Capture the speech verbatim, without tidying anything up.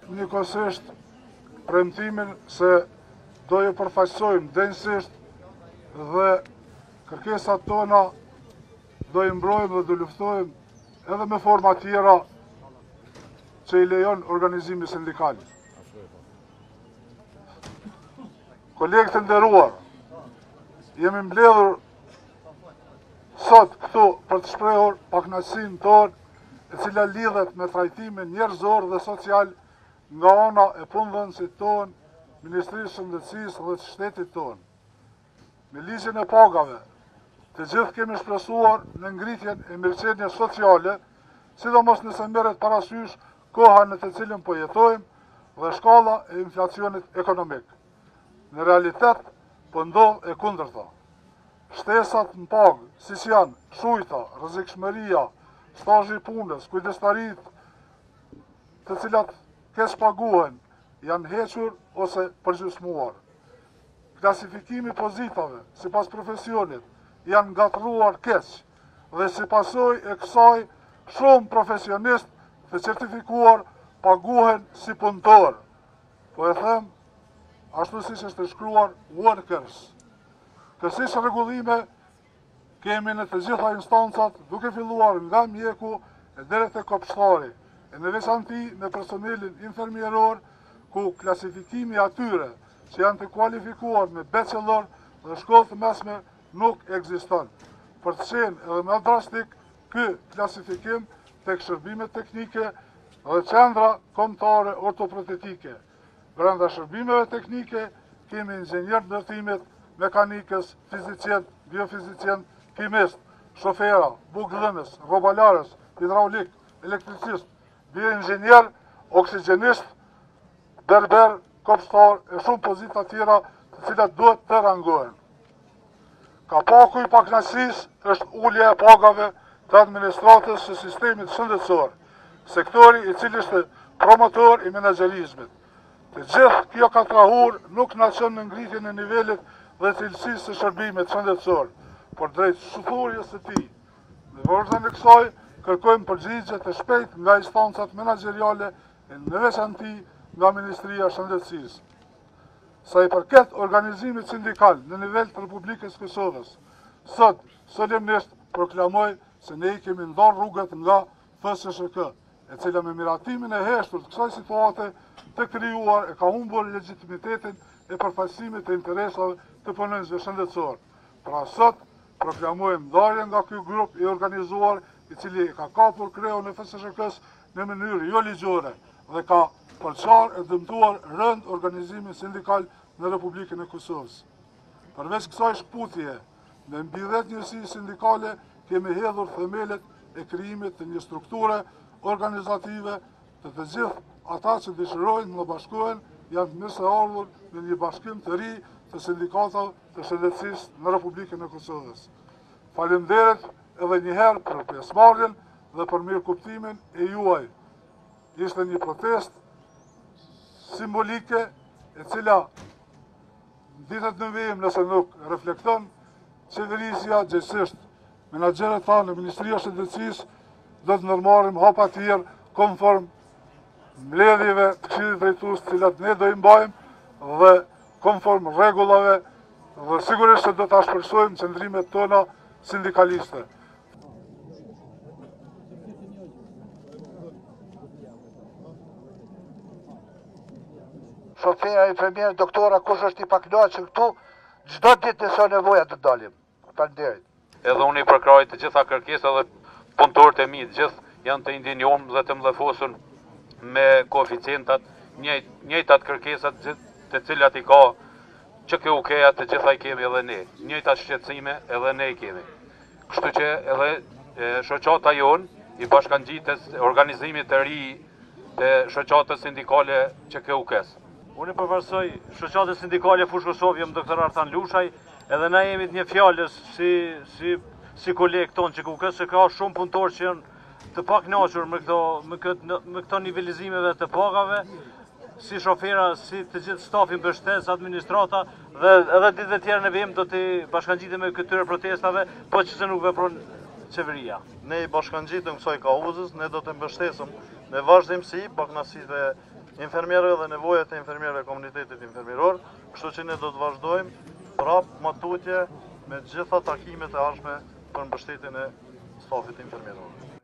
njëkohësisht premtimin se do ju përfaqësojmë denjësisht dhe kërkesat tona do i mbrojmë dhe do luftojmë edhe me forma tjera që i lejon organizimi sindikal. Kolegë të nderuar, jemi mbledhur sot këtu për të shprehur pakënaqësinë tonë, e cila lidhet me trajtimin njerëzor dhe social nga ana e punëdhënësit tonë, Ministrisë së Shëndetësisë dhe të shtetit tonë. Me ligjin e pagave, të gjithë kemi shpresuar në ngritjen e mirëqenies sociale, sidomos nëse merret parasysh koha në të cilën po jetojmë dhe shkalla e inflacionit ekonomik. Në realitet, po ndodh e kundërta. Shtesat në pagë, si që janë shujta, rrezikshmëria, stazhi i punës, kujdestaritë, të cilat keq paguhen, janë hequr ose përgjysmuar. Klasifikimi i pozitave sipas profesionit janë ngatruar keq dhe si pasojë e kësaj shumë profesionistë të certifikuar paguhen si punëtor. Po e them, ashtu siç është shkruar workers. Kësaj rregullime kemi në të gjitha instancat, duke filluar nga mjeku e deri te kopshtari, e në veçanti në personelin infermieror, ku klasifikimi atyre që janë të kualifikuar me bachelor dhe shkollë të mesme nuk ekziston. Për të qenë edhe më drastik, ky klasifikim tek shërbimet teknike dhe qendra kombëtare ortoprotetike. Brenda shërbimeve teknike kemi inxhinier ndërtimit, mekanikës, fizicient, biofizicient, kimist, shofera, bukëdhënës, rrobalarës, hidraulik, elektricist, bioinxhinier, oksigjenist, berber, kopshtar e shumë pozita tjera të cilat duhet të rangohen. Kapaku i pakënaqësisë është ulja e pagave të administratës së sistemit shëndetësor, sektori i cili është promotor i menaxherizmit. Të gjithë kjo katrahur nuk na çon në ngritjen e nivelit dhe cilësisë së shërbimit shëndetësor, por drejt shufurjes së tij. Në vërtetën e kësaj kërkojmë përgjigje të shpejtë nga instancat menaxheriale, në veçanti nga Ministria e Shëndetësisë. Sa i përket organizimit sindikal në nivel të Republikës Kosovës, sot solemnisht proklamoj se ne i kemi ndarë rrugët nga F S S K, e cila me miratimin e heshtur të kësaj situate të krijuar e ka humbur legjitimitetin e përfaqësimit të interesave të punonjësve shëndetësor. Pra sot proklamojmë ndarjen nga ky grup i organizuar, i cili ka kapur kreun e F S S K-s në mënyrë jo ligjore dhe ka përçar e dëmtuar rënd organizimin sindikal në Republikën e Kosovës. Përveç kësaj shkputje, me mbi dhjetë njësi sindikale kemi hedhur themelet e krijimit të një strukture organizative të të gjithë ata që dëshirojnë të bashkohen janë mirëseardhur në një bashkim të ri të sindikatave të shëndetësisë në Republikën e Kosovës. Faleminderit edhe një herë për pjesëmarrjen dhe për mirëkuptimin e juaj. Ishte një protestë simbolike e cila ditët në vijim nëse nuk reflekton, qeverisja gjithësisht menaxherët tanë në Ministria e Shëndetësisë do të ndërmarrim hapa të tjerë konform mbledhjeve të Këshillit Drejtues të cilat ne do i mbajmë dhe konform rregullave dhe sigurisht se do ta shpresojmë qëndrimet tona sindikaliste. Shofera, infermier, doktora, kush është i pakënaqur këtu, çdo ditë nëse nevoja të dalim. Faleminderit. Edhe unë i përkraj të gjitha kërkesat dhe punëtorët e mi, të gjithë janë të indinjum dhe të mllëfosun me koeficientat, njëjtat kërkesat të cilat i ka që ke ukeja të gjitha i kemi edhe ne, njëjtat shqetësime edhe ne i kemi. Kështu që edhe shoqata jonë i bashkangjitës organizimit të ri të shoqatës sindikale që ke ukes. Unë i përfaqësoj shoqatën sindikale Fushë Kosovë, jam doktor Artan Lushaj, edhe na jemi të një fjalës si si si kolegë tonë që kukës se ka shumë punëtorë që janë të pakënaqur me këto me këtë me këto nivelizimeve të pagave, si shofera, si të gjithë stafin mbështetës, administrata dhe edhe ditët e tjera në vijim do të bashkangjitemi me këtyre protestave, po që se nuk vepron qeveria. Ne i bashkangjitëm kësaj kauzës, ne do të mbështesim me vazhdimsi pakënaqësitë infermierëve dhe nevojat e infermierëve e komunitetit infermieror, kështu që ne do të vazhdojmë prap matutje me gjitha takimet e ardhshme për mbështetjen e stafit infermieror.